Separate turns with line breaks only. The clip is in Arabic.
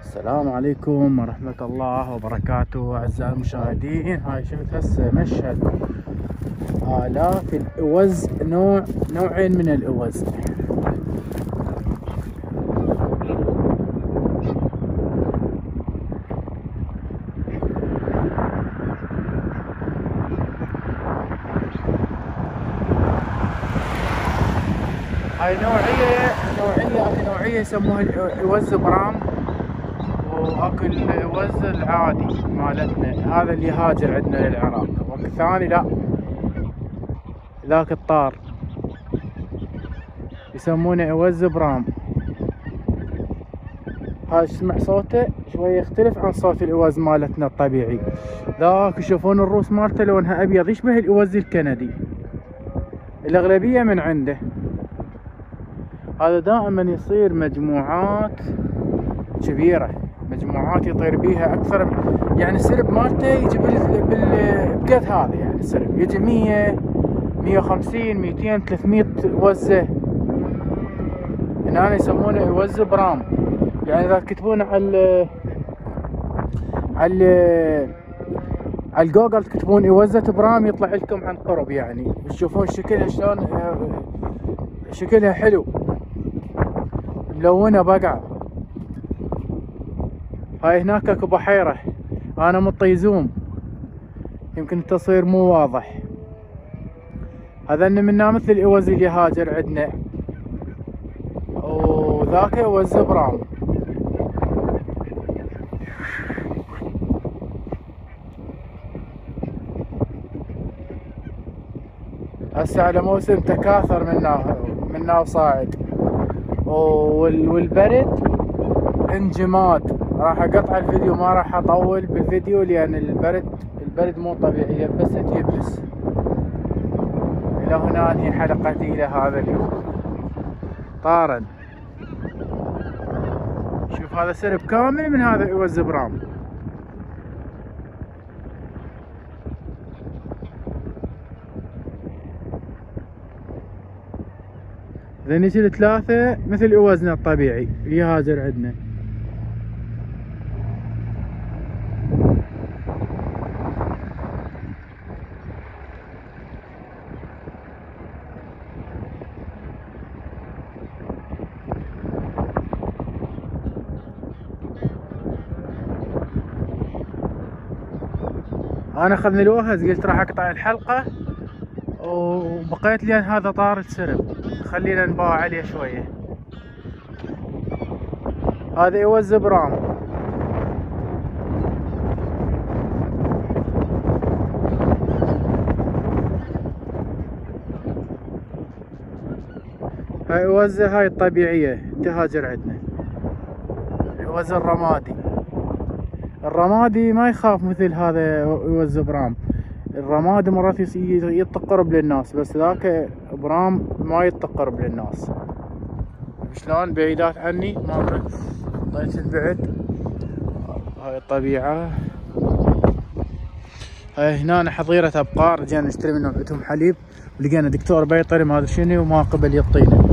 السلام عليكم ورحمة الله وبركاته أعزائي المشاهدين. هاي شفت هسه مشهد آلاف الأوز، نوعين من الأوز. هاي نوعية يسموها الأوز برام، واكو الوز العادي مالتنا، هذا اللي هاجر عندنا للعراق. والثاني لا، ذاك الطار يسمونه وز برام. هاي تسمع صوته شويه يختلف عن صوت الأوز مالتنا الطبيعي. ذاك يشوفون الروس مالته لونها ابيض يشبه الأوز الكندي، الاغلبيه من عنده. هذا دائما يصير مجموعات كبيره، مجموعات يطير بيها اكثر، يعني السرب مالته يجي بقد هذا، يعني السرب يجي 100 150 200 300 وزه. هنا يسمونه وز برام. يعني اذا تكتبون على الجوجل تكتبون وزة برام يطلع لكم عن قرب، يعني تشوفون شكلها شلون، شكلها حلو ملونه بقعه. هاي هناك اكو بحيرة، انا مطيزوم يمكن التصوير مو واضح. هذا منا مثل الأوز اللي هاجر عندنا، وذاك وز برام. هسه على موسم تكاثر منا وصاعد، والبرد انجماد. راح اقطع الفيديو، ما راح اطول بالفيديو لان البرد مو طبيعي، يبست يبس. الى هنا انهي حلقتي لهذا اليوم. طارا شوف هذا سرب كامل من هذا الأوز برام. ذني يصير 3 مثل أوزنا الطبيعي اللي هاجر عندنا. انا اخذني الوهز، قلت راح اقطع الحلقة وبقيت لي هذا طار السرب، خلينا نباوع عليه شوية. هذا أوز برام. هاي أوزة هاي الطبيعية تهاجر عندنا، الأوز الرمادي. الرمادي ما يخاف مثل هذا أوز برام. الرمادي مرات يطق قرب للناس، بس ذاك برام ما يطق قرب للناس. شلون بعيدات عني ما طيت البعد. هاي الطبيعة. هاي هنا حظيرة ابقار، جينا نشتري منهم عندهم حليب، ولقينا دكتور بيطري ما ادري شنو وما قبل يعطينا.